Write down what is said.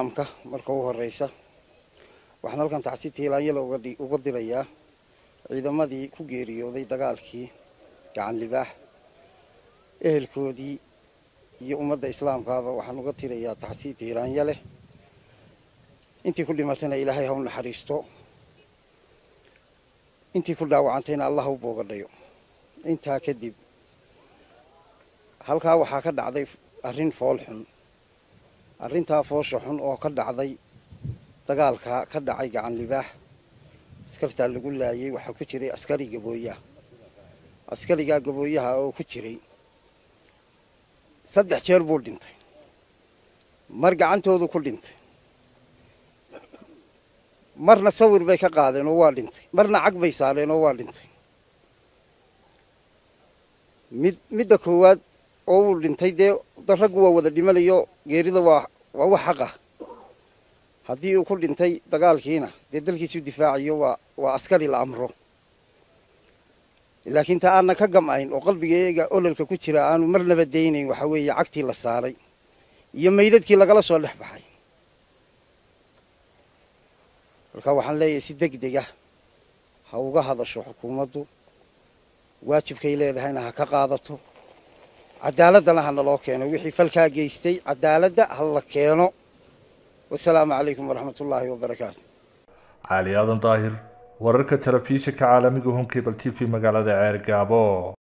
islaamka marka ugu horeysa waxaan halkan tacsiid tiilaanyada uga dirayaa ciidamadii ku geeriyooday dagaalkii gacan libaax ehelkoodii iyo ummadda islaamkaaba waxaan uga tirayaa tacsiid tiilaanya leh intii ku dhimatayna ilaahay ha u naxariisto intii ku dhaawacantayna allah u boogadhayo intaa kadib halkaa waxaa ka dhacday arrin fool xun arrintaa foosha xun oo ka dhacday dagaalka ka dhacay gacan libaax askartaa lagu laayay waxaa ku jiray askari gabooyaha askarigaa gabooyaha oo ku jiray 3 jeer buu dhintay mar gacantoodu ku dhintay marna sawir bay ka qaadeen oo waa dhintay marna cag bay saareen oo waa dhintay midda koowaad oo uu dhintay dee raggu waa wada dhimanayo geerida waa wax xaq ah haddii uu ku dhintay dagaalkiina dee dalkiisu difaacayo waa askari la amro laakiin taa aanna ka gamayn oo qalbigeega ololka ku jira aanu marnaba daynayn waxa weeye cagtii la saaray iyo meydadkii lagala soo dhex baxay marka waxaan leeyahay si degdeg ah ha uga hadasho xukuumaddu waajibkay leedahayna ha ka qaadato cadaaladana ha naloo keeno wixii falkaa geystay cadaaladda ha la keeno wasalaamu calaykum waraxmatullaahi wabarakaatu cali aadan daahir wararka telefishinka caalamiga Home Cable TV magaalada Ceergaabo.